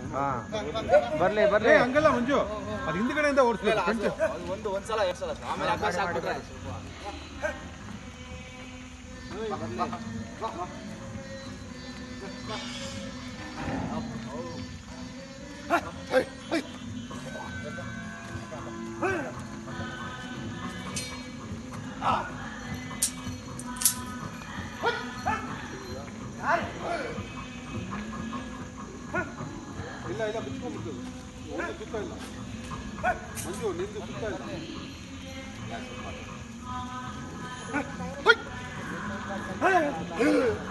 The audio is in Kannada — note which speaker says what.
Speaker 1: ಬರ್ಲಿ ಬರ್ಲಿ
Speaker 2: ಹಂಗಲ್ಲ ಮಂಜು ಅದು ಹಿಂದ್ಗಡೆಯಿಂದ ಓಡಿಸ್ಬೇಕು
Speaker 3: ಒಂದ್ಸಲ ಎರಡು ಸಲ ಆಮೇಲೆ ಅಭ್ಯಾಸ ಆಗ್ಬಿಟ್ರೆ
Speaker 2: ಇಲ್ಲ ಇಲ್ಲ ಬಿಚ್ಕೊಂಡ್ಬಿಡ್ತದೆ ಒಂದು ಸುತ್ತ ಇಲ್ಲ ಮಂಜು ನಿಂದು ಸುತ್ತ ಇಲ್ಲ